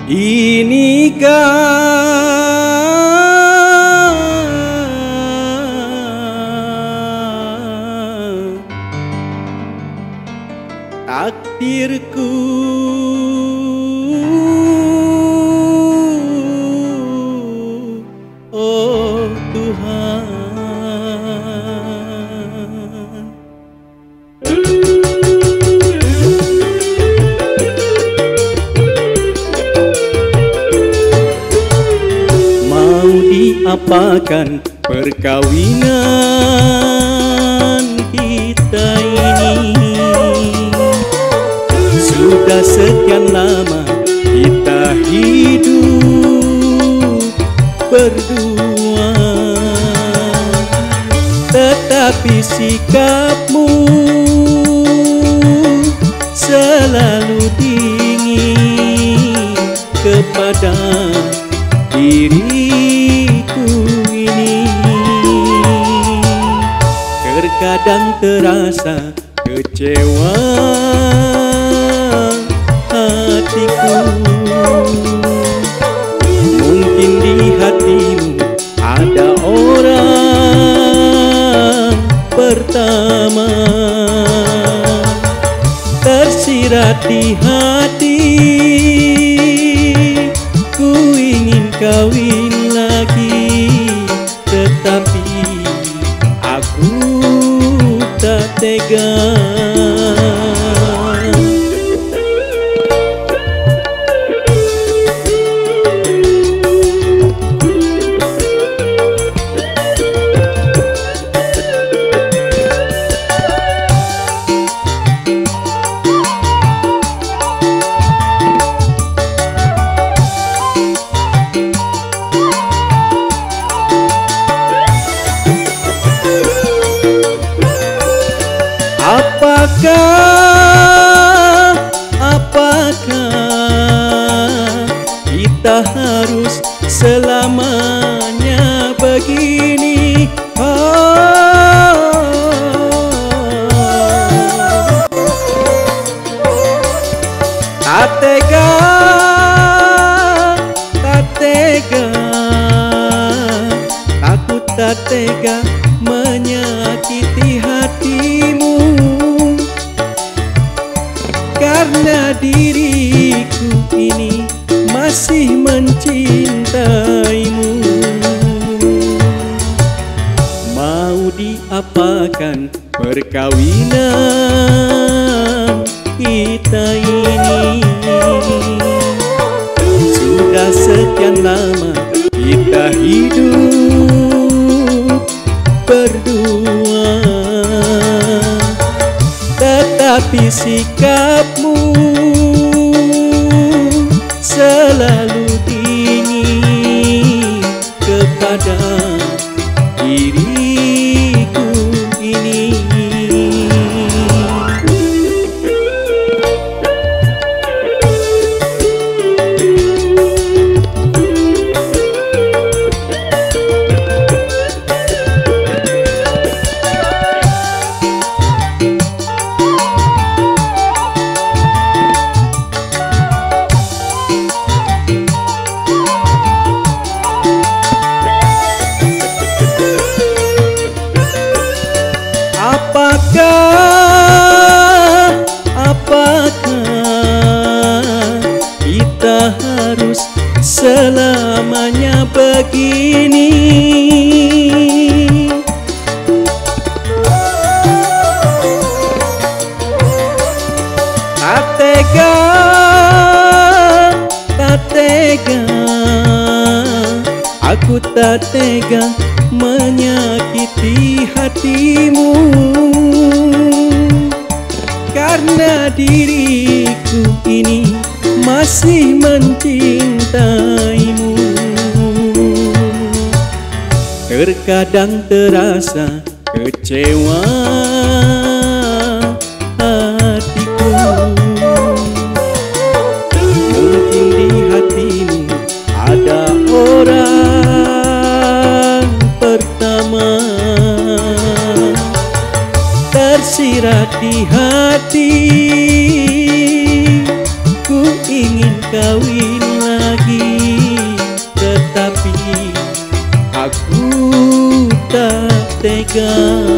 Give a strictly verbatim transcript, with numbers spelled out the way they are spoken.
Inikah takdirku, oh Tuhan. Mau diapakan perkawinan kita ini? Sudah sekian lama kita hidup berdua, tetapi sikapmu selalu dingin kepada diriku ini. Terkadang terasa kecewa hatiku, mungkin di hatimu ada orang pertama. Tersirat di hati, ku ingin kawin lagi, tetapi aku tak tega. Apakah, apakah kita harus selamanya begini? Oh, tak tega, tak tega, takut tak tega menyakiti hatimu, karena diriku ini masih mencintaimu. Mau diapakan perkawinan kita ini? Sudah sekian lama kita hidup berdua, tetapi sikapmu selalu dingin kepada diriku ini. Apakah, apakah kita harus selamanya begini? Tak tega, tak tega, aku tak tega menyakiti hatimu, karena diriku ini masih mencintaimu. Terkadang terasa kecewa hatiku, mungkin di hatimu ada orang pertama. Tersirat di hati, ku ingin kawin lagi, surga.